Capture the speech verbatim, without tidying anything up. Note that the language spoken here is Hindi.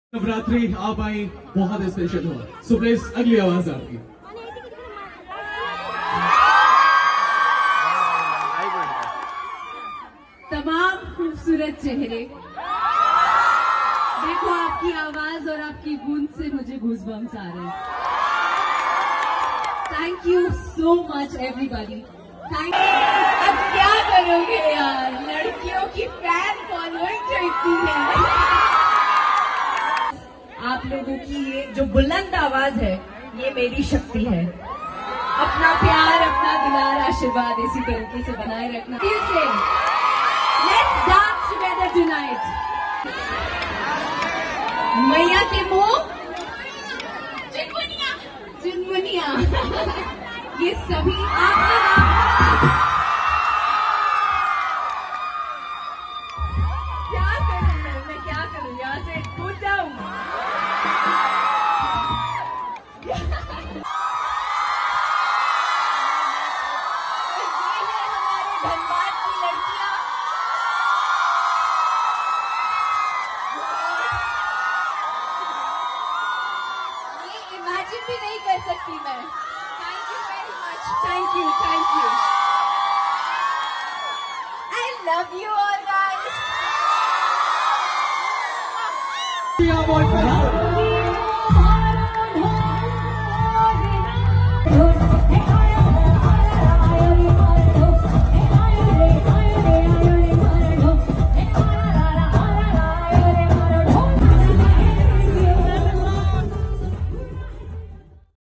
नवरात्रि आप आई बहुत स्पेशल हुआ। सो प्लीज अगली आवाज आपकी। तमाम खूबसूरत चेहरे, देखो आपकी आवाज और आपकी गूंज से मुझे गूज़बम्स आ रहे हैं। Thank you so much everybody. Thank you. अब क्या करोगे यार, लड़कियों की फैन फॉलोइंग जो इतनी है। आप लोगों की ये जो बुलंद आवाज है ये मेरी शक्ति है। अपना प्यार, अपना दुलार, आशीर्वाद इसी तरीके से बनाए रखना। दिल से लेट्स डांस टुगेदर टुनाइट। मैया के मुंह चुनमुनिया, चुनमुनिया ये सभी आपका क्या करूं मैं मैं क्या करूं, यहाँ से कूद जाऊं। धनबाद की लड़कियां ये इमेजिन भी नहीं कर सकती मैं। Thank you very much. Thank you, thank you. I love you all guys.